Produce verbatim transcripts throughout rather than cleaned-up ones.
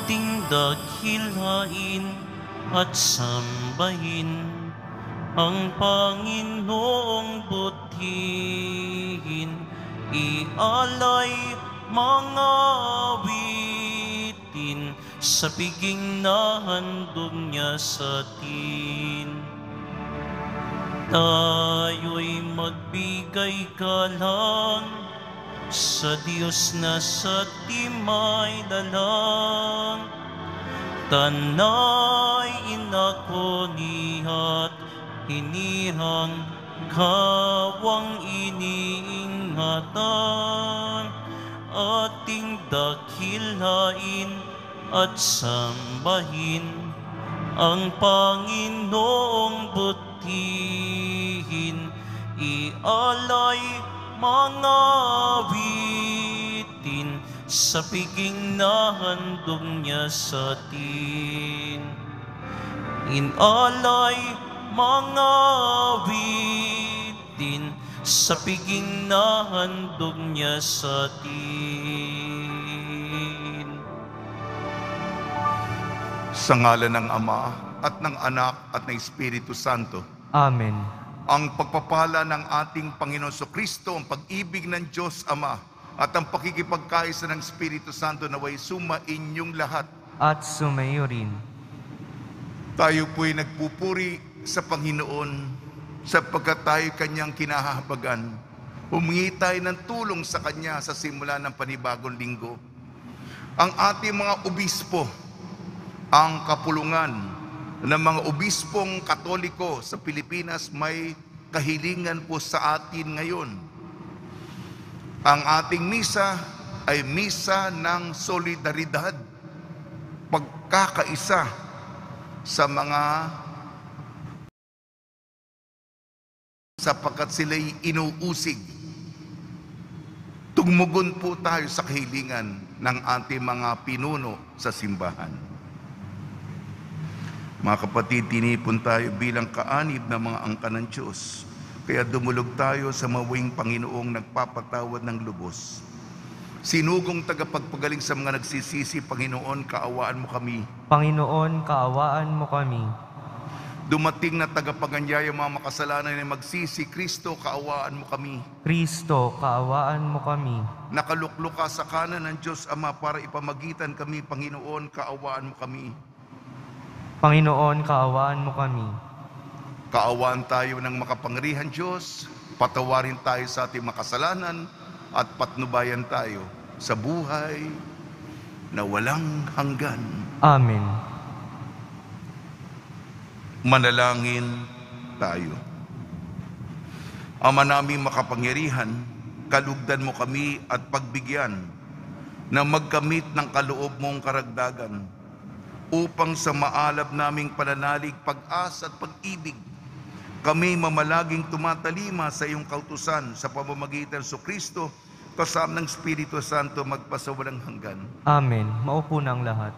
ating dakilain at sambahin ang Panginoong butihin, ialay mga awitin sa piging na handog niya sa atin. Tayo'y magbigay galang sa Diyos na sa timay lalang. Tanay inakonihat, hinihang kawang iniingatan. Ating dakilain at sambahin ang Panginoong butihin, ialay mga awitin sa piging na handog niya sa atin. Inalay mga awitin sa piging na handog niya sa atin. Sa ngalan ng Ama at ng Anak at ng Espiritu Santo. Amen. Ang pagpapala ng ating Panginoon Kristo, ang pag-ibig ng Diyos Ama, at ang pakikipagkaisa ng Espiritu Santo naway sumainyong lahat. At sumayo rin. Tayo po'y nagpupuri sa Panginoon sapagkat tayo kanyang kinahahabagan. Humingi tayo ng tulong sa kanya sa simula ng panibagong linggo. Ang ating mga obispo, ang kapulungan ng mga obispong Katoliko sa Pilipinas may kahilingan po sa atin ngayon. Ang ating misa ay misa ng solidaridad, pagkakaisa sa mga sapagkat sila'y inuusig. Tumugon po tayo sa kahilingan ng ating mga pinuno sa simbahan. Mga kapatid, tinipon tayo bilang kaanib na mga angka ng Diyos. Kaya dumulog tayo sa mawing Panginoong nagpapatawad ng lubos. Sinugong tagapagpagaling sa mga nagsisisi, Panginoon, kaawaan mo kami. Panginoon, kaawaan mo kami. Dumating na tagapaganyaya mga makasalanan na magsisi, Kristo, kaawaan mo kami. Kristo, kaawaan mo kami. Nakaluklok ka sa kanan ng Diyos Ama para ipamagitan kami, Panginoon, kaawaan mo kami. Panginoon, kaawaan mo kami. Kaawaan tayo ng makapangyarihan Diyos, patawarin tayo sa ating makasalanan, at patnubayan tayo sa buhay na walang hanggan. Amen. Manalangin tayo. Ama naming makapangyarihan, kalugdan mo kami at pagbigyan na magkamit ng kaloob mong karagdagan upang sa maalab naming pananalig, pag-asa at pag-ibig, kami mamalaging tumatalima sa iyong kautusan sa pamamagitan sa Kristo, kasama ng Espiritu Santo magpasawalang hanggan. Amen. Maupo na ang lahat.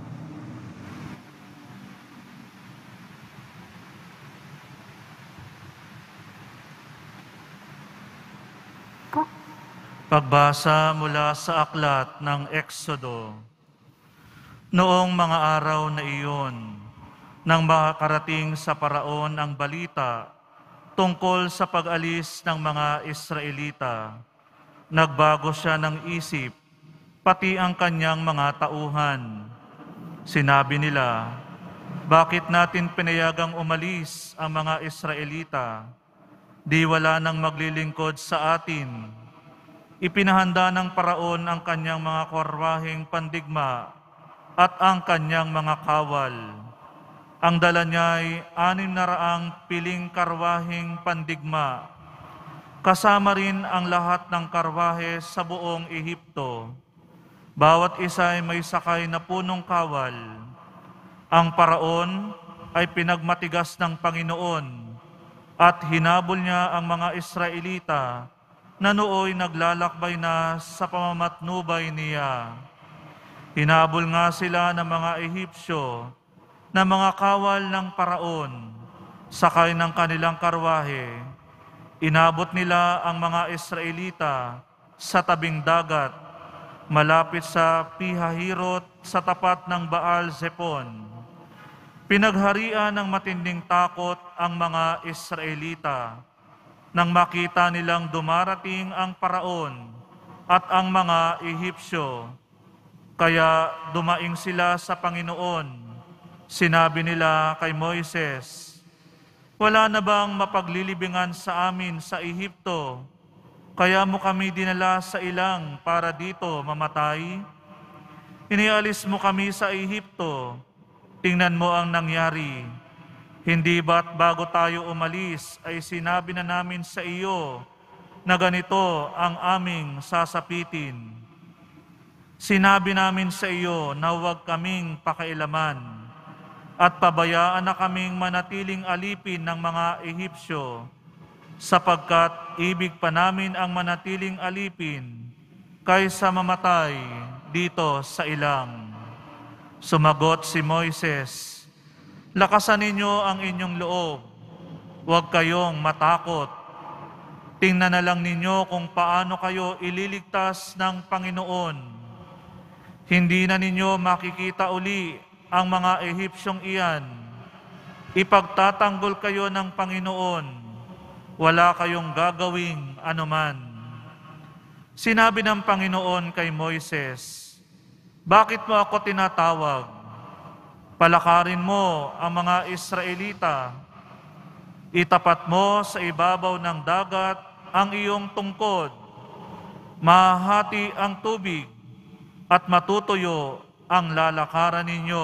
Pagbasa mula sa aklat ng Exodo. Noong mga araw na iyon, nang makarating sa Paraon ang balita tungkol sa pag-alis ng mga Israelita, nagbago siya ng isip, pati ang kanyang mga tauhan. Sinabi nila, bakit natin pinayagang umalis ang mga Israelita? Di wala nang maglilingkod sa atin. Ipinahanda ng Paraon ang kanyang mga karwaheng pandigma at ang kanyang mga kawal. Ang dala niya ay anim na raang piling karwaheng pandigma, kasama rin ang lahat ng karwahe sa buong Ehipto. Bawat isa ay may sakay na punong kawal. Ang Paraon ay pinagmatigas ng Panginoon at hinabol niya ang mga Israelita na nooy naglalakbay na sa pamamatnubay niya. Hinabol nga sila ng mga Ehipsyo na mga kawal ng Paraon, sakay ng kanilang karwahe. Inabot nila ang mga Israelita sa tabing dagat malapit sa Pihahirot sa tapat ng Baal Zepon. Pinagharian ng matinding takot ang mga Israelita nang makita nilang dumarating ang paraon at ang mga Ehipsyo. Kaya dumaing sila sa Panginoon. Sinabi nila kay Moises, "Wala na bang mapaglilibingan sa amin sa Ehipto? Kaya mo kami dinala sa ilang para dito mamatay? Inialis mo kami sa Ehipto. Tingnan mo ang nangyari. Hindi ba't bago tayo umalis ay sinabi na namin sa iyo na ganito ang aming sasapitin? Sinabi namin sa iyo na huwag kaming pakailaman at pabayaan na kaming manatiling alipin ng mga Ehipsyo, sapagkat ibig pa namin ang manatiling alipin kaysa mamatay dito sa ilang." Sumagot si Moises, "Lakasan ninyo ang inyong loob. Huwag kayong matakot. Tingnan na lang ninyo kung paano kayo ililigtas ng Panginoon. Hindi na ninyo makikita uli ang mga Ehipsyong iyan. Ipagtatanggol kayo ng Panginoon. Wala kayong gagawing anuman." Sinabi ng Panginoon kay Moises, "Bakit mo ako tinatawag? Palakarin mo ang mga Israelita. Itapat mo sa ibabaw ng dagat ang iyong tungkod. Mahati ang tubig at matutuyo ang lalakaran ninyo.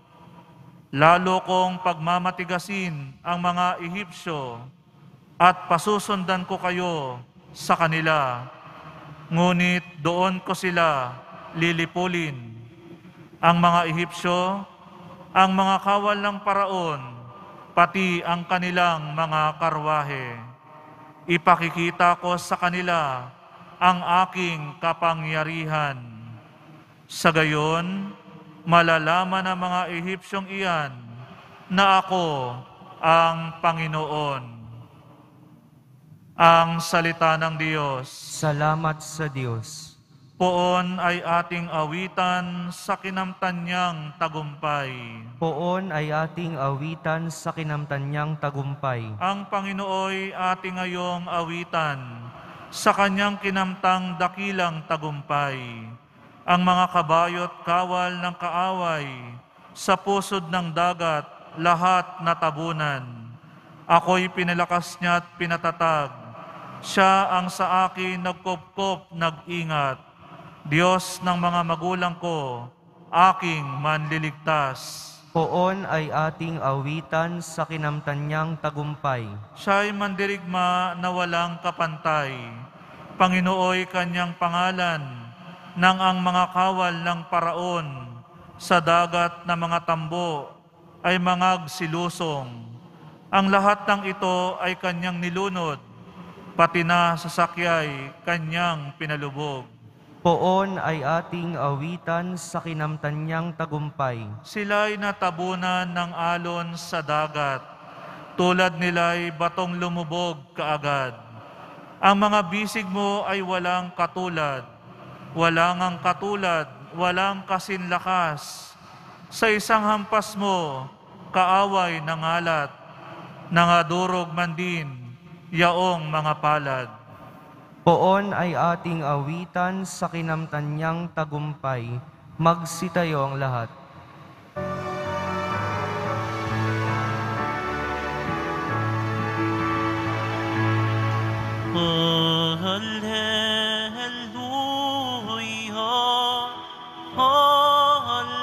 Lalo kong pagmamatigasin ang mga Ehipsyo at pasusundan ko kayo sa kanila. Ngunit doon ko sila lilipulin. Ang mga Ehipsyo, ang mga kawal ng paraon, pati ang kanilang mga karwahe. Ipakikita ko sa kanila ang aking kapangyarihan. Sa gayon, malalaman ng mga Ehipsyong iyan na ako ang Panginoon." Ang salita ng Diyos. Salamat sa Diyos. Poon ay ating awitan sa kinamtan niyang tagumpay. Poon ay ating awitan sa kinamtan niyang tagumpay. Ang Panginooy ating ngayong awitan sa kanyang kinamtang dakilang tagumpay. Ang mga kabayo't kawal ng kaaway sa pusod ng dagat, lahat natabunan. Ako'y pinalakas niya at pinatatag. Siya ang sa akin nagkopkop, nag-ingat. Diyos ng mga magulang ko, aking manliligtas. Poon ay ating awitan sa kinamtan niyang tagumpay. Siya'y mandirigma na walang kapantay. Panginooy kanyang pangalan, nang ang mga kawal ng paraon sa dagat na mga tambo ay mangag silusong. Ang lahat ng ito ay kanyang nilunod, pati na sasakyay kanyang pinalubog. Poon ay ating awitan sa kinamtan niyang tagumpay. Sila'y natabunan ng alon sa dagat, tulad nila'y batong lumubog kaagad. Ang mga bisig mo ay walang katulad, walang ang katulad, walang kasinlakas. Sa isang hampas mo, kaaway ng alat, nangadurog man din, yaong mga palad. Poon ay ating awitan sa kinamtan niyang tagumpay. Magsitayo ang lahat. Oh, hallelujah, oh,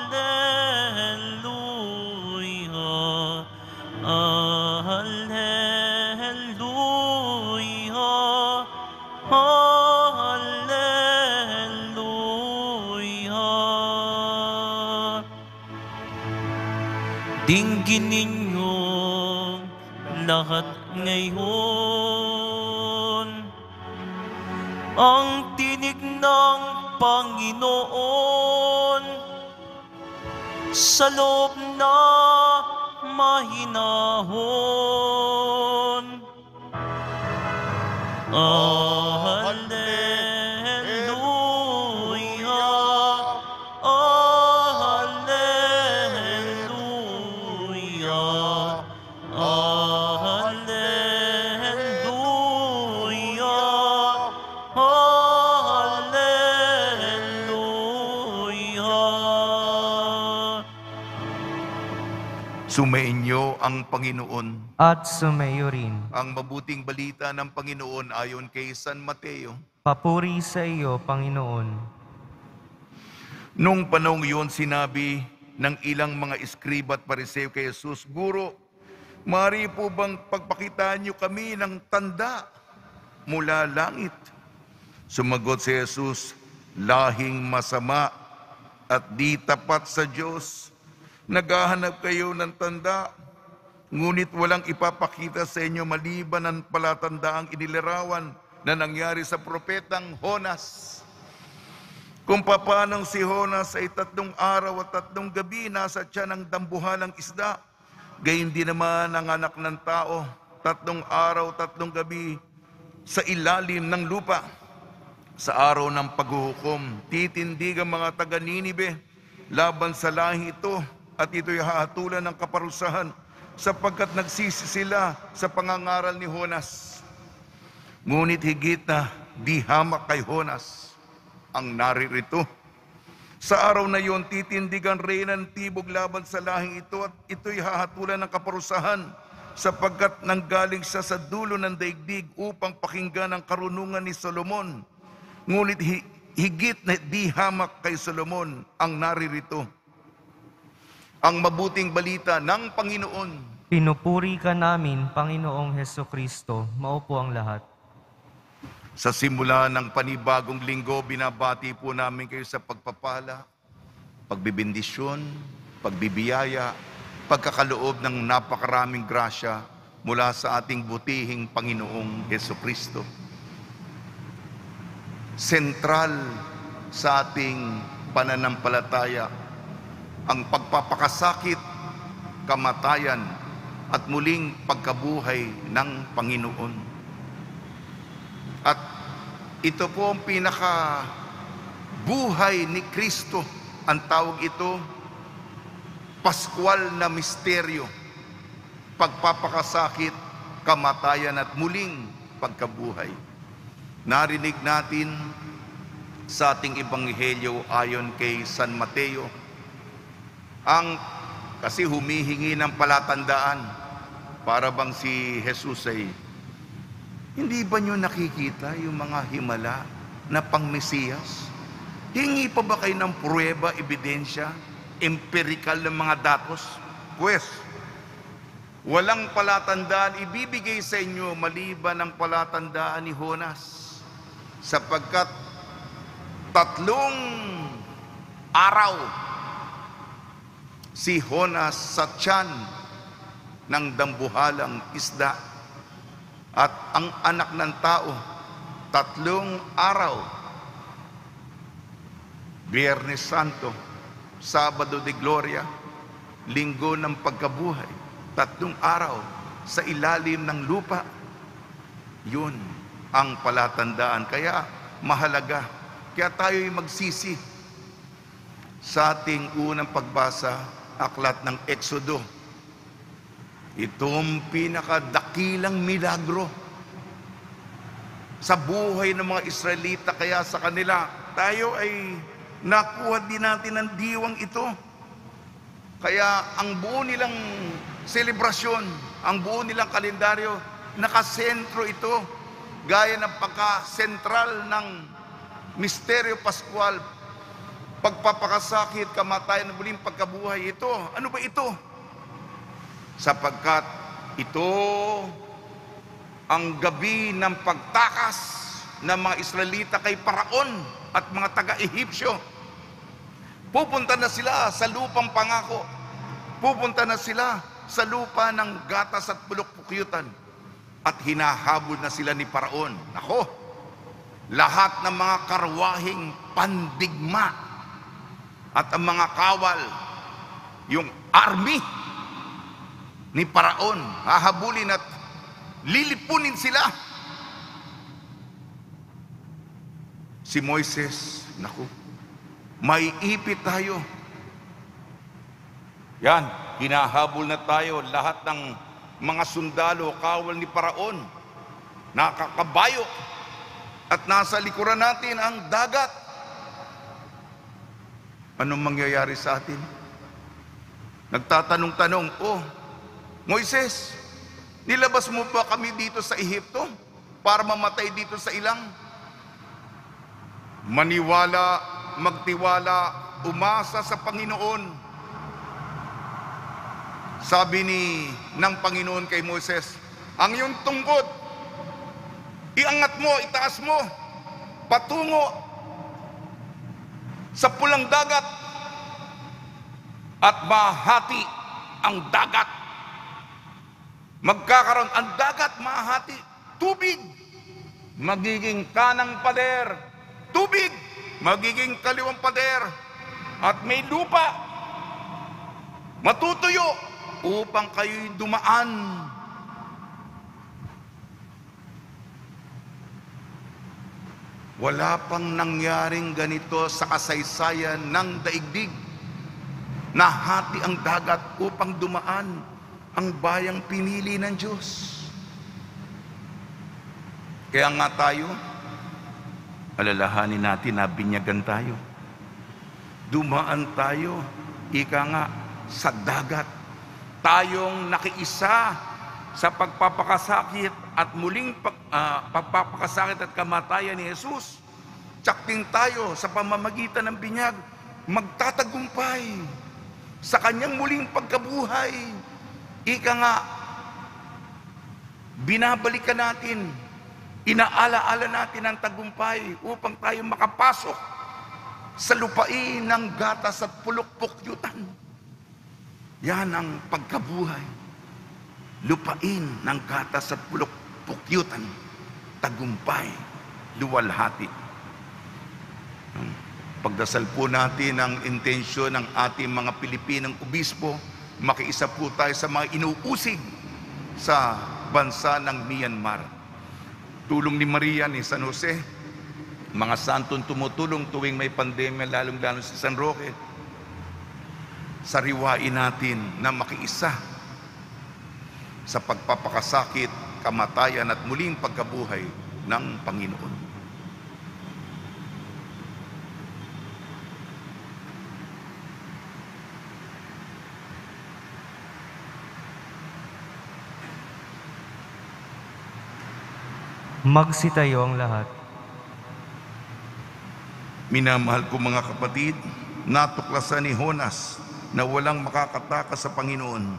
hallelujah, oh, hallelujah, oh, hallelujah. Dinggin ninyo lahat ngayon ang tinig ng Panginoon sa loob na mahinahon. Oh, hallelujah, Sumainyo ang Panginoon. at sumayo rin. Ang mabuting balita ng Panginoon ayon kay San Mateo. Papuri sa iyo, Panginoon. Nung panahong iyon, sinabi ng ilang mga iskriba at pariseo kay Jesus, Guro, maaari po bang pagpakitaan niyo kami ng tanda mula langit? Sumagot si Jesus, lahing masama at di tapat sa Diyos. Naghahanap kayo ng tanda, ngunit walang ipapakita sa inyo maliban ang palatandaang inilarawan na nangyari sa propetang Honas. Kung papanong si Honas ay tatlong araw at tatlong gabi nasa tiyan ng dambuhalang isda, gayon din naman ang anak ng tao, tatlong araw, tatlong gabi sa ilalim ng lupa. Sa araw ng paghuhukom, titindig ang mga taga-Ninive laban sa lahi ito, at ito'y hahatulan ng kaparusahan sapagkat nagsisi sila sa pangangaral ni Honas. Ngunit higit na di hamak kay Honas ang naririto. Sa araw na iyon, titindig ang reyna ng tibog laban sa lahing ito, at ito'y hahatulan ng kaparusahan sapagkat nanggaling siya sa dulo ng daigdig upang pakinggan ang karunungan ni Solomon. Ngunit higit na di hamak kay Solomon ang naririto. Ang mabuting balita ng Panginoon. Pinupuri ka namin, Panginoong Hesukristo. Maupo ang lahat. Sa simula ng panibagong linggo, binabati po namin kayo sa pagpapala, pagbibindisyon, pagbibiyaya, pagkakaloob ng napakaraming grasya mula sa ating butihing Panginoong Hesukristo. Sentral sa ating pananampalataya ang pagpapakasakit, kamatayan, at muling pagkabuhay ng Panginoon. At ito po ang pinaka buhay ni Kristo. Ang tawag ito, Paskwal na misteryo. Pagpapakasakit, kamatayan, at muling pagkabuhay. Narinig natin sa ating ebanghelyo ayon kay San Mateo, ang kasi humihingi ng palatandaan, para bang si Jesus ay, hindi ba nyo nakikita yung mga himala na pang-Mesiyas? Hingi pa ba kayo ng pruweba, ebidensya, empirical ng mga datos? Pues, walang palatandaan ibibigay sa inyo maliban ang palatandaan ni Honas, sapagkat tatlong araw si Honas sa tiyan ng dambuhalang isda, at ang anak ng tao tatlong araw, Biyernes Santo, Sabado de Gloria, Linggo ng Pagkabuhay, tatlong araw sa ilalim ng lupa. Yun ang palatandaan. Kaya mahalaga, kaya tayo'y magsisi sa ating unang pagbasa, aklat ng Exodo. Itong pinakadakilang milagro sa buhay ng mga Israelita, kaya sa kanila tayo ay nakuha din natin ang diwang ito. Kaya ang buo nilang selebrasyon, ang buo nilang kalendaryo, nakasentro ito, gaya ng pagka-sentral ng misteryo Paskwal, pagpapakasakit, kamatayan, muling pagkabuhay. Ito, ano ba ito? Sapagkat ito ang gabi ng pagtakas ng mga Israelita kay Paraon at mga taga-Ehipsyo. Pupunta na sila sa lupang pangako. Pupunta na sila sa lupa ng gatas at pulok-pukyutan. At hinahabol na sila ni Paraon. Nako, lahat ng mga karwahing pandigma at ang mga kawal, yung army ni Paraon, hahabulin at lilipunin sila. Si Moises, naku, may ipit tayo. Yan, hinahabol na tayo. Lahat ng mga sundalo, kawal ni Paraon, nakakabayo, at nasa likuran natin ang dagat. Anong mangyayari sa atin? Nagtatanong-tanong, oh, Moises, nilabas mo pa kami dito sa Ehipto para mamatay dito sa ilang? Maniwala, magtiwala, umasa sa Panginoon. Sabi ni ng Panginoon kay Moises, ang iyong tungkod, iangat mo, itaas mo, patungo sa pulang dagat at mahati ang dagat. Magkakaroon ang dagat, mahati, tubig, magiging kanang pader, tubig, magiging kaliwang pader, at may lupa, matutuyo, upang kayo'y dumaan. Wala pang nangyaring ganito sa kasaysayan ng daigdig. Nahati ang dagat upang dumaan ang bayang pinili ng Diyos. Kaya nga tayo, alalahanin natin na binyagan tayo. Dumaan tayo, ika nga, sa dagat. Tayong nakiisa sa pagpapakasakit at muling pag, uh, pagpapakasakit at kamatayan ni Jesus. Tsakting tayo sa pamamagitan ng binyag, magtatagumpay sa kanyang muling pagkabuhay. Ika nga, binabalikan natin, inaalaala natin ang tagumpay upang tayo makapasok sa lupain ng gatas at pulok-pukyutan. Yan ang pagkabuhay. Lupain ng gatas at pulok-pukyutan, tagumpay, luwalhati. Pagdasal po natin ang intensyon ng ating mga Pilipinong obispo, makiisa po tayo sa mga inuusig sa bansa ng Myanmar. Tulong ni Maria ni San Jose, mga santong tumutulong tuwing may pandemya, lalong-lalo sa San Roque. Sariwain natin na makiisa sa pagpapakasakit, kamatayan at muling pagkabuhay ng Panginoon. Magsitayo ang lahat. Minamahal ko mga kapatid, natuklasan ni Jonas na walang makakatakas sa Panginoon.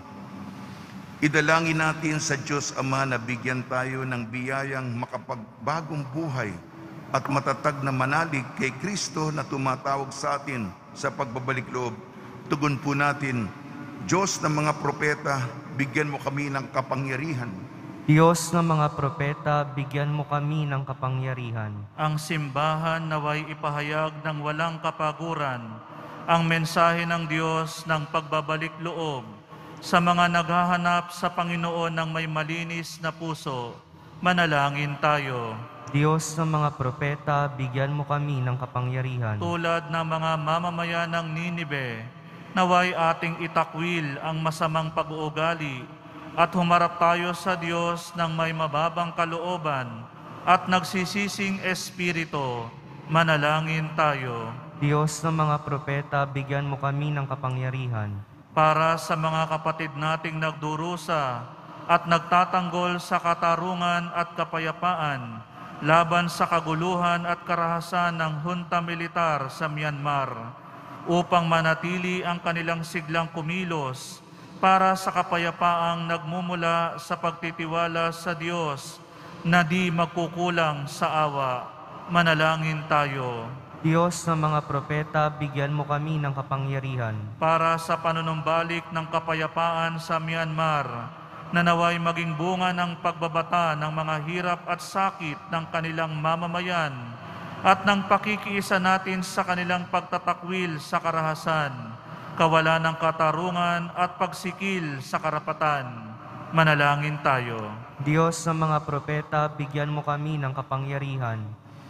Idalangin natin sa Diyos Ama na bigyan tayo ng biyayang makapagbagong buhay at matatag na manalig kay Kristo na tumatawag sa atin sa pagbabalik loob. Tugon po natin, Diyos ng mga propeta, bigyan mo kami ng kapangyarihan. Diyos ng mga propeta, bigyan mo kami ng kapangyarihan. Ang simbahan naway ipahayag ng walang kapaguran ang mensahe ng Diyos ng pagbabalik loob sa mga naghahanap sa Panginoon ng may malinis na puso. Manalangin tayo. Diyos ng mga propeta, bigyan mo kami ng kapangyarihan. Tulad ng mga mamamayan ng Ninibe, naway ating itakwil ang masamang pag-uugali at humarap tayo sa Diyos ng may mababang kalooban at nagsisising espiritu. Manalangin tayo. Diyos ng mga propeta, bigyan mo kami ng kapangyarihan. Para sa mga kapatid nating nagdurusa at nagtatanggol sa katarungan at kapayapaan laban sa kaguluhan at karahasan ng hunta militar sa Myanmar, upang manatili ang kanilang siglang kumilos para sa kapayapaang nagmumula sa pagtitiwala sa Diyos na di magkukulang sa awa. Manalangin tayo. Diyos ng mga propeta, bigyan mo kami ng kapangyarihan. Para sa panunumbalik ng kapayapaan sa Myanmar, na naway maging bunga ng pagbabata ng mga hirap at sakit ng kanilang mamamayan at ng pakikiisa natin sa kanilang pagtatakwil sa karahasan, kawalan ng katarungan at pagsikil sa karapatan. Manalangin tayo. Diyos ng mga propeta, bigyan mo kami ng kapangyarihan.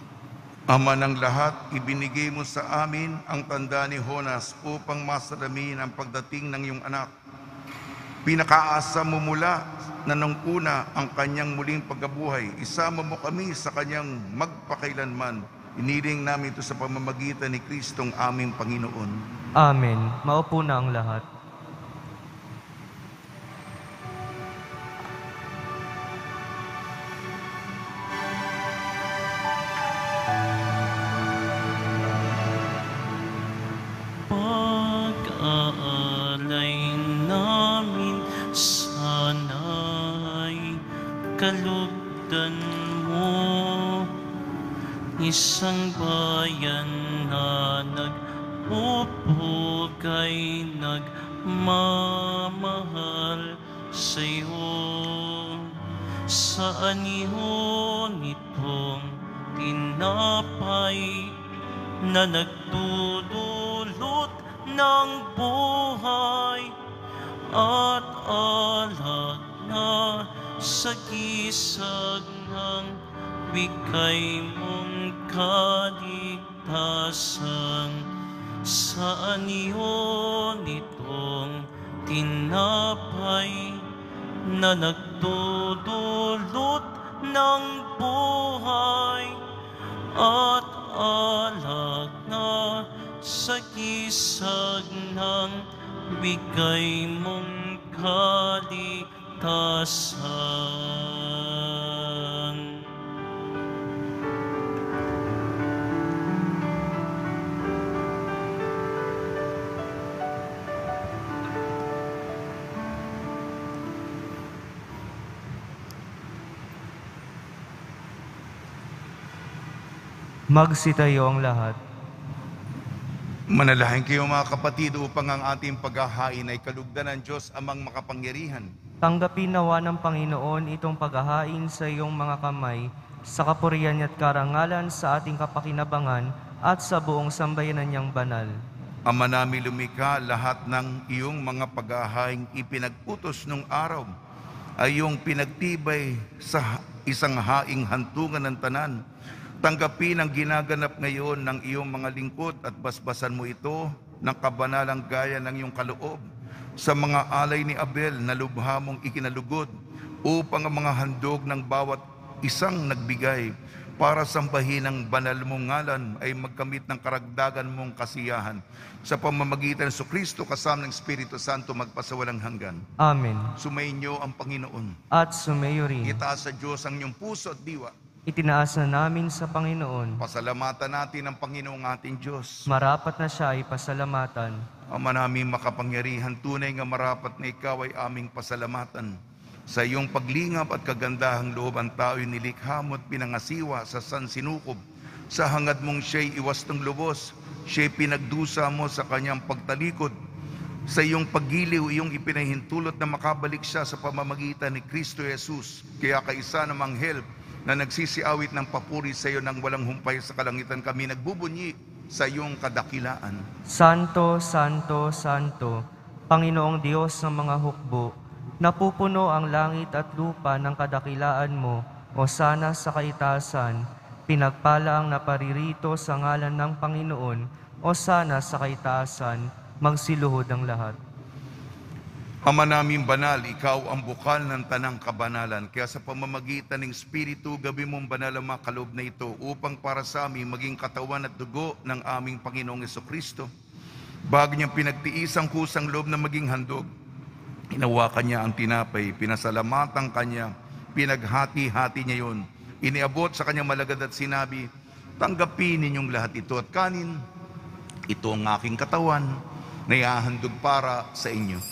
Ama ng lahat, ibinigay mo sa amin ang tanda ni Jonas upang masalamin ang pagdating ng iyong anak. Pinakaasa mo mula na nung una ang kanyang muling pagkabuhay. Isama mo kami sa kanyang magpakailanman. Iniling namin ito sa pamamagitan ni Kristong aming Panginoon. Amen. Maupo na ang lahat. kalugdan mo. Isang bayan na nag-upugay, nagmamahal sa'yo. Saan yun itong tinapay na nagdudulot ng buhay at alak na sa gisag ng bigay mong kaligtasan? Saan yun itong tinapay na nagdudulot ng buhay at alak na sa gisag ng bigay mong kaligtasan? Magsitayo ang lahat. Manalangin kayo mga kapatid upang ang ating paghahain ay kalugdan ng Diyos amang makapangyarihan. Tanggapin nawa ng Panginoon itong paghahain sa iyong mga kamay, sa kapurihan at karangalan sa ating kapakinabangan at sa buong sambayanan niyang banal. Ama namin lumikha, lahat ng iyong mga paghahaing ipinag-utos nung araw ay iyong pinagtibay sa isang haing hantungan ng tanan. Tanggapin ang ginaganap ngayon ng iyong mga lingkod at basbasan mo ito ng kabanalang gaya ng iyong kaloob sa mga alay ni Abel na lubha mong ikinalugod, upang ang mga handog ng bawat isang nagbigay para sambahin ang banal mong ngalan ay magkamit ng karagdagan mong kasiyahan. Sa pamamagitan ng Kristo kasama ng Espiritu Santo magpasawalang hanggan. Amen. Sumainyo ang Panginoon. At sumayo rin. Itaas sa Diyos ang inyong puso at diwa. Itinaas na namin sa Panginoon. Pasalamatan natin ang Panginoong ating Diyos. Marapat na siya ay pasalamatan. Ama namin makapangyarihan, tunay nga marapat na ikaw ay aming pasalamatan. Sa iyong paglingap at kagandahang loob ang tao'y nilikha mo at pinangasiwa sa sansinukob. Sa hangad mong siya'y iwas ng lubos, siya'y pinagdusa mo sa kanyang pagtalikod. Sa iyong paggiliw, iyong ipinahintulot na makabalik siya sa pamamagitan ni Kristo Jesus. Kaya kaisa namang help na nagsisiawit ng papuri sa iyo nang walang humpay sa kalangitan, kami nagbubunyi sa iyong kadakilaan. Santo, Santo, Santo, Panginoong Diyos ng mga hukbo, napupuno ang langit at lupa ng kadakilaan mo, o sana sa kaitasan, pinagpala ang naparirito sa ngalan ng Panginoon, o sana sa kaitasan, magsiluhod ang lahat. Ama namin banal, ikaw ang bukal ng tanang kabanalan. Kaya sa pamamagitan ng Espiritu, gabi mong banal ang mga kaloob na ito upang para sa amin maging katawan at dugo ng aming Panginoong Jesucristo. Bago niyang pinagtiis ang kusang loob na maging handog, hinawakan niya ang tinapay, pinasalamatan kanya, pinaghati-hati niya yun. Iniabot sa kanyang malagad at sinabi, tanggapin ninyong lahat ito at kanin. Ito ang aking katawan na ihahandog para sa inyo.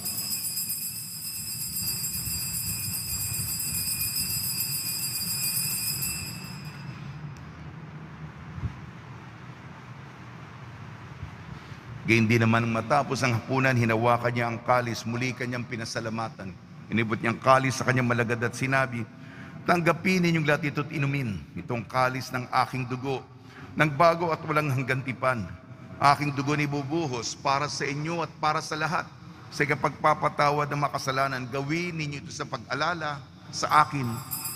Gayun din naman matapos ang hapunan, hinawakan niya ang kalis, muli kanyang pinasalamatan. Inibot niyang kalis sa kanyang malagad at sinabi, tanggapin ninyong lahat ito at inumin, itong kalis ng aking dugo, ng bago at walang hanggantipan. Aking dugo ni bubuhos para sa inyo at para sa lahat. Sa pagpapatawad ng makasalanan, gawin ninyo ito sa pag-alala sa akin.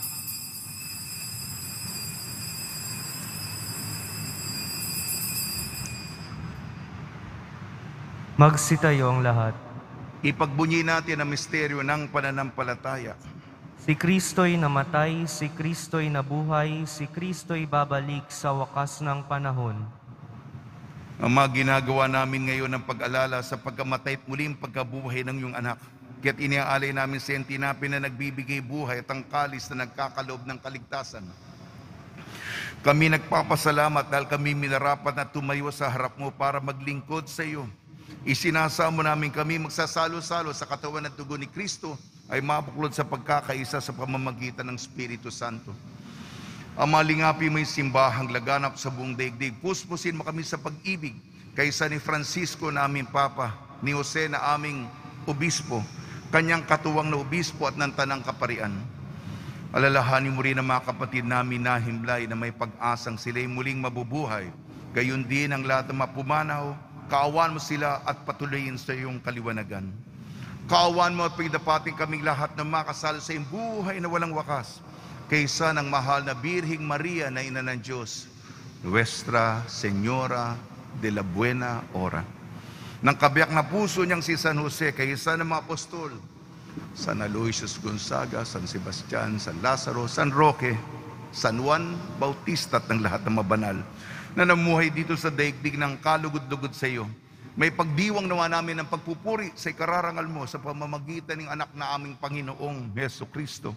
Magsitayo ang lahat. Ipagbunyi natin ang misteryo ng pananampalataya. Si Kristo'y namatay, si Kristo'y nabuhay, si Kristo'y babalik sa wakas ng panahon. Ama, ginagawa namin ngayon ang pag-alala sa pagkamatay at muling pagkabuhay ng iyong anak. Kaya't iniaalay namin sa iyong tinapay na nagbibigay buhay at ang kalis na nagkakaloob ng kaligtasan. Kami nagpapasalamat dahil kami minarapat na tumayo sa harap mo para maglingkod sa iyo. Isinasamo namin kami magsasalo-salo sa katawan at dugo ni Kristo ay mabuklod sa pagkakaisa sa pamamagitan ng Espiritu Santo. Ama, lingapi mo yung simbahang laganap sa buong daigdig. Puspusin mo kami sa pag-ibig kaysa ni Francisco na aming Papa, ni Jose na aming Obispo, kanyang katuwang na Obispo at ng Tanang Kaparian. Alalahanin mo rin ang mga kapatid namin na himlay na may pag-asang sila'y muling mabubuhay. Gayon din ang lahat ng mapumanaw, kaawan mo sila at patuloyin sa iyong kaliwanagan. Kaawan mo at pagdapating kaming lahat na makasal sa iyong buhay na walang wakas, kaysa ng mahal na Birhing Maria na Ina ng Diyos, Nuestra Señora de la Buena Hora. Ng kabiyak na puso niyang si San Jose, kaysa ng mga apostol, San Aloysius Gonzaga, San Sebastian, San Lazaro, San Roque, San Juan Bautista at ng lahat ng mabanal na namuhay dito sa daigdig ng kalugod-lugod sa iyo. May pagdiwang nawa namin ng pagpupuri sa ikararangal mo sa pamamagitan ng anak na aming Panginoong Heso Kristo.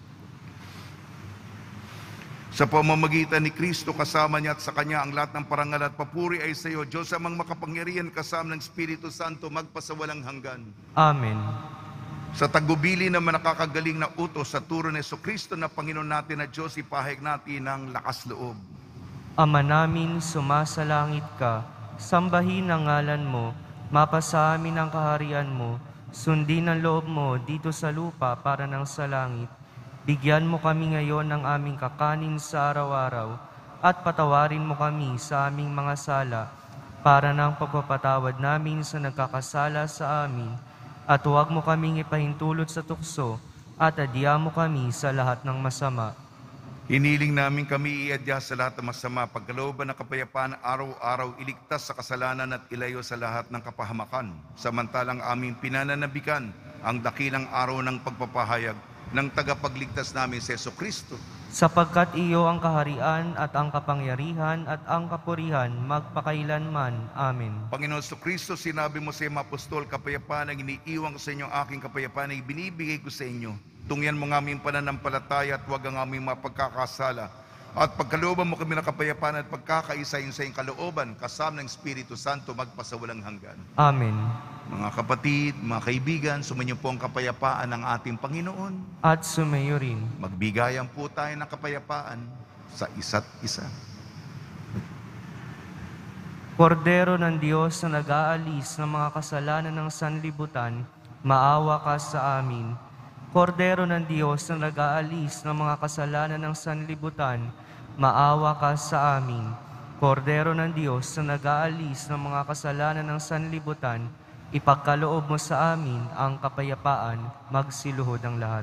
Sa pamamagitan ni Kristo, kasama niya at sa Kanya ang lahat ng parangal at papuri ay sa iyo, Diyos amang makapangyarihan, kasama ng Espiritu Santo, magpasawalang hanggan. Amen. Sa tagubili na manakakagaling na utos sa turo ni Jesucristo na Panginoon natin na Diyos, ipahayag natin ng lakas loob. Ama namin, sumasalangit ka, sambahin ang ngalan mo, mapasa amin ang kaharian mo, sundin ang loob mo dito sa lupa para ng sa langit. Bigyan mo kami ngayon ng aming kakanin sa araw-araw at patawarin mo kami sa aming mga sala para ng pagpapatawad namin sa nagkakasala sa amin. At huwag mo kaming ipahintulot sa tukso at adya mo kami sa lahat ng masama. Hiniling namin kami iadya sa lahat ng masama, pagkalooban ng kapayapaan, araw-araw iligtas sa kasalanan at ilayo sa lahat ng kapahamakan. Samantalang aming pinananabikan ang dakilang araw ng pagpapahayag ng tagapagligtas namin si Jesucristo. Sapagkat iyo ang kaharian at ang kapangyarihan at ang kapurihan magpakailanman. Amen. Panginoon Jesucristo, sinabi mo sa iyong apostol, kapayapaan ang iniiwan ko sa inyo, aking kapayapaan ay binibigay ko sa inyo. Tungyan mo ng aming pananampalataya at huwag ang aming mapagkakasala. At pagkalooban mo kami ng kapayapaan at pagkakaisayin sa iyong kalooban, kasama ng Espiritu Santo, magpasawalang hanggan. Amen. Mga kapatid, mga kaibigan, sumainyo po ang kapayapaan ng ating Panginoon. At sumayo rin. Magbigayan po tayo ng kapayapaan sa isa't isa. Kordero ng Diyos na nag-aalis ng mga kasalanan ng sanlibutan, maawa ka sa amin. Kordero ng Diyos na nag-aalis ng mga kasalanan ng sanlibutan, maawa ka sa amin. Kordero ng Diyos na nag-aalis ng mga kasalanan ng sanlibutan, ipagkaloob mo sa amin ang kapayapaan, magsiluhod ang lahat.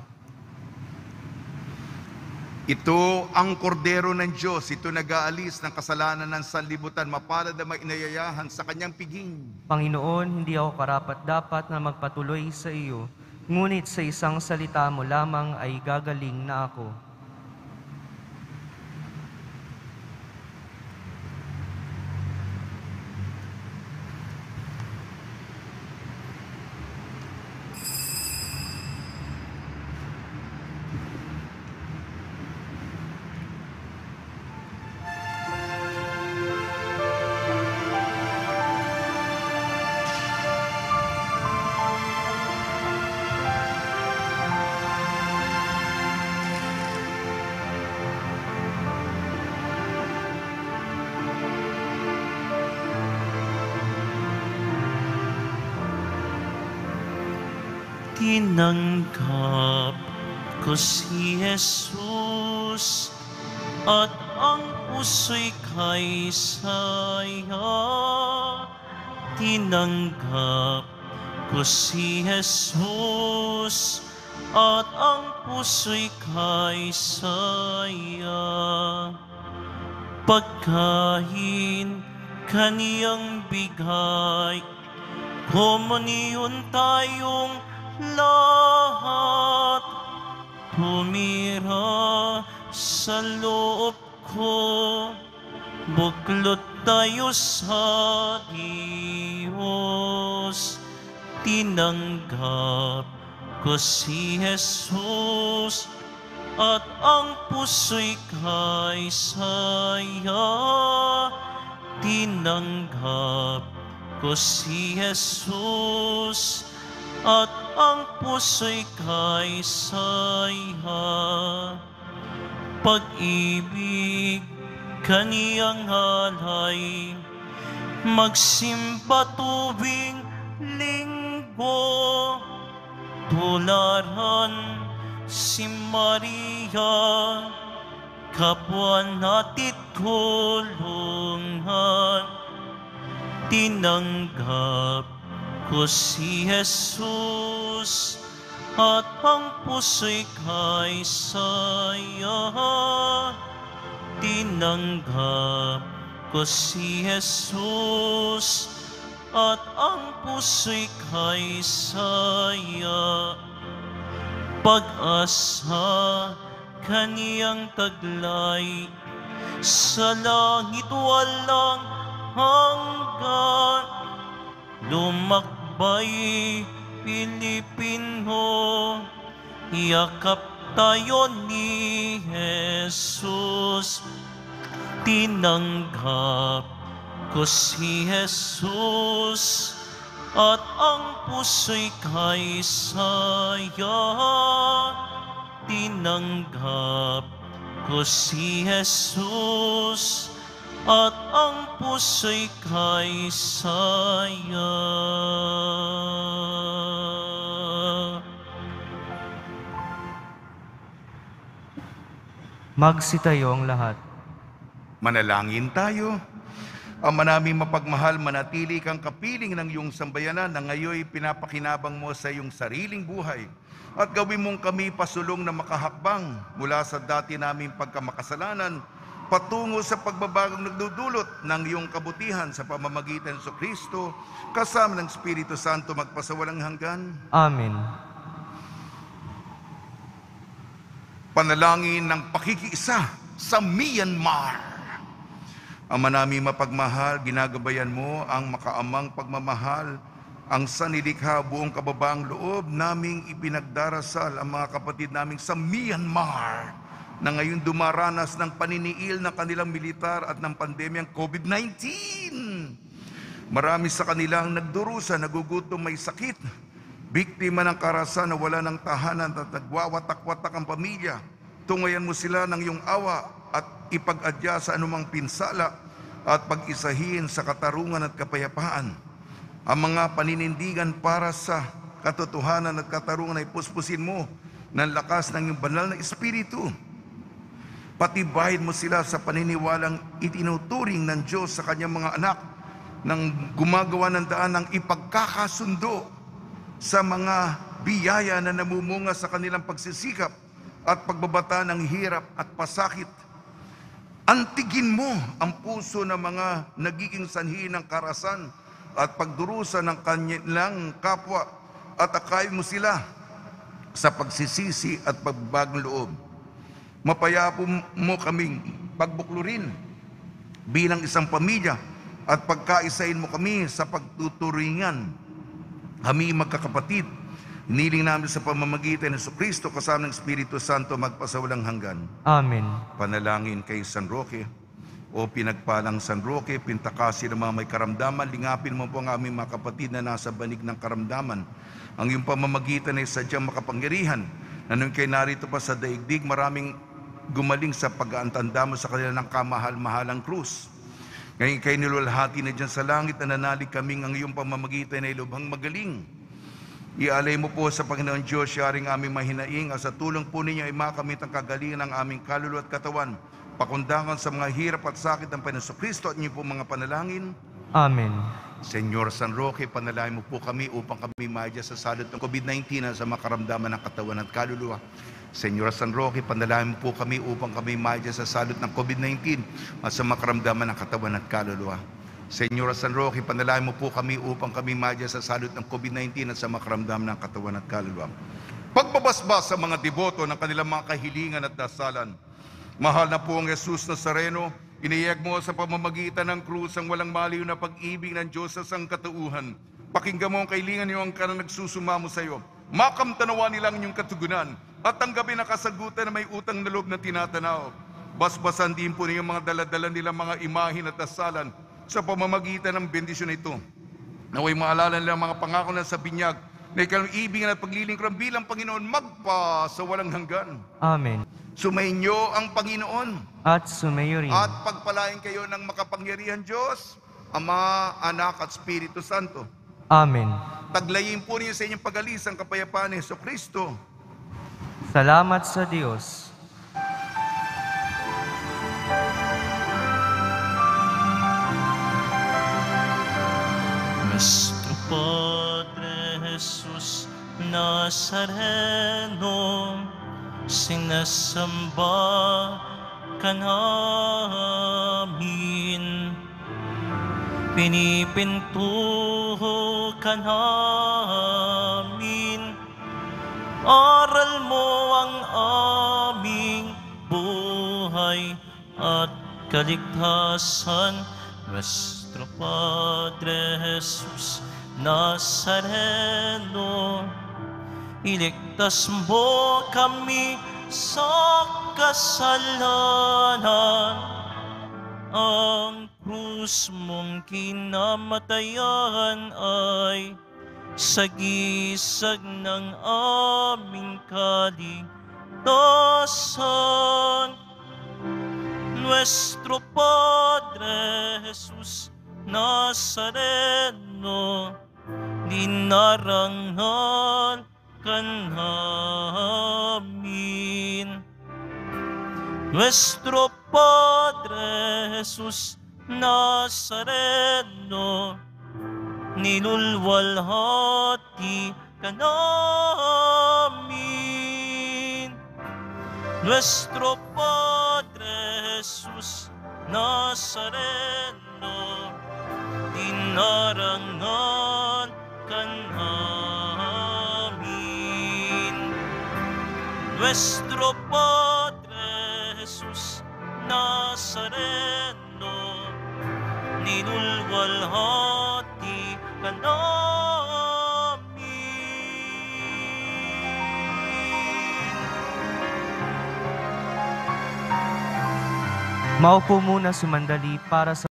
Ito ang kordero ng Diyos, ito nag-aalis ng kasalanan ng sanlibutan, mapalad na may inayayahan sa kanyang piging. Panginoon, hindi ako karapat-dapat na magpatuloy sa iyo, ngunit sa isang salita mo lamang ay gagaling na ako. Tinanggap ko si Jesus at ang puso'y kay saya. Tinanggap ko si Jesus at ang puso'y kay saya. Pagkain kaniyang bigay, komunyon tayong lahat. Tumira sa loob ko, buklod tayo sa Diyos. Tinanggap ko si Jesus at ang puso'y kay saya. Tinanggap ko si Jesus at ang puso'y kay saya. Pag-ibig kaniyang halay, magsimba tuwing linggo. Tularan si Maria, kapwa natin tulungan. Tinanggap ko si Jesus at ang puso'y kay saya. Tinanggap ko si Jesus at ang puso'y kay saya. Pag-asa kaniyang taglay, sa langit walang hanggan. Lumakbay Pilipino, yakap tayo ni Jesus. Tinanggap ko si Jesus at ang puso'y kay saya. Tinanggap ko si Jesus at ang puso'y kay saya. Magsitayo ang lahat. Manalangin tayo. Ama naming mapagmahal, manatili kang kapiling ng iyong sambayanan na ngayon pinapakinabang mo sa iyong sariling buhay. At gawin mong kami pasulong na makahakbang mula sa dati naming pagkamakasalanan patungo sa pagbabagong nagdudulot ng iyong kabutihan sa pamamagitan sa Kristo, kasama ng Espiritu Santo magpasawalang hanggan. Amen. Panalangin ng pakikiisa sa Myanmar. Ama namin mapagmahal, ginagabayan mo ang makaamang pagmamahal, ang sanilikha buong kababaang loob naming ipinagdarasal ang mga kapatid naming sa Myanmar na ngayon dumaranas ng paniniil ng kanilang militar at ng pandemyang COVID nineteen. Marami sa kanilang nagdurusa, nagugutom, may sakit, biktima ng karahasan na wala ng tahanan at nagwawatak-watak ang pamilya. Tungayan mo sila ng iyong awa at ipag-adya sa anumang pinsala at pag-isahin sa katarungan at kapayapaan. Ang mga paninindigan para sa katotohanan at katarungan ay puspusin mo ng lakas ng iyong banal na Espiritu. Patibayin mo sila sa paniniwalang itinuturing ng Diyos sa kanyang mga anak nang gumagawa ng daan ng ipagkakasundo sa mga biyaya na namumunga sa kanilang pagsisikap at pagbabata ng hirap at pasakit. Antigin mo ang puso ng mga nagiging sanhi ng karahasan at pagdurusa ng kanilang kapwa at akayin mo sila sa pagsisisi at pagbagong loob. Mapayapo mo kaming pagbuklurin bilang isang pamilya at pagkaisain mo kami sa pagtuturingan. Kami magkakapatid, hiniling namin sa pamamagitan ng Kristo kasama ng Espiritu Santo magpasawalang hanggan. Amen. Panalangin kay San Roque. O pinagpalang San Roque, pintakasi ng mga may karamdaman, lingapin mo po ang aming mga kapatid na nasa banig ng karamdaman. Ang iyong pamamagitan ay sadyang makapangyarihan. Nanoon kay narito pa sa daigdig, maraming gumaling sa pag-aantanda mo sa kanila ng kamahal-mahalang krus. Ngayon kay nilulhati na dyan sa langit, na nanalig kaming ang iyong pamamagitan ay lubhang magaling. Ialay mo po sa Panginoon Diyos, siyaring aming mahinaing, at sa tulong po ninyo ay makamit ang kagalingan ng aming kaluluwa at katawan. Pakundangan sa mga hirap at sakit ng Panginoon Kristo at niyo po mga panalangin. Amen. Senyor San Roque, panalangin mo po kami upang kami maadya sa salot ng COVID nineteen at sa makaramdaman ng katawan at kaluluwa. Senyor San Roque, panalangin mo po kami upang kami maadya sa salot ng COVID nineteen at sa makaramdaman ng katawan at kaluluwa. Senyor San Roque, panalangin mo po kami upang kami maadya sa salot ng COVID nineteen at sa makaramdaman ng katawan at kaluluwa. Pagbabasbas sa mga deboto ng kanilang mga kahilingan at dasalan. Mahal na po ang Jesus Nazareno, iniyag mo sa pamamagitan ng krus ang walang maliw na pag-ibig ng Diyos sa sangkatauhan. Pakinggan mo ang kailangan niyo ang kanang nagsusumamo sa iyo. Makamtanawa nilang inyong katugunan at tanggapin ang kasagutan na may utang na loob na tinatanaw. Basbasan din po niyo mga daladala nilang mga imahin at dasalan sa pamamagitan ng bendisyon ito. Naway maalala nilang mga pangako na sa binyag na ikaw ibig at paglilingkuran bilang Panginoon magpa sa walang hanggan. Amen. Sumainyo ang Panginoon At sumayo rin. at pagpalain kayo ng makapangyarihan Diyos, Ama, Anak at Espiritu Santo. Amen. Taglayin po niyo sa inyong pag-alis ang kapayapaan ni Jesucristo. Salamat sa Diyos. Nuestro Padre Jesus Nazareno, sinasamba ka namin, pinipintuho ka namin, aral mo ang aming buhay at kaligtasan. Nuestro Padre Jesus Nazareno, iligtas mo kami sa kasalanan. Ang krus mong kinamatayan ay sagisag ng aming kaligtasan. Nuestro Padre Jesus Nazareno, dinarangal ka namin. Nuestro Padre Jesus Nazareno, nilulwalhati ka namin. Nuestro Padre Jesus Nazareno, dinarangal ka namin. Nuestro Padre Jesus Nazareno, nilulwalhati ka namin. Maupo muna sumandali para sa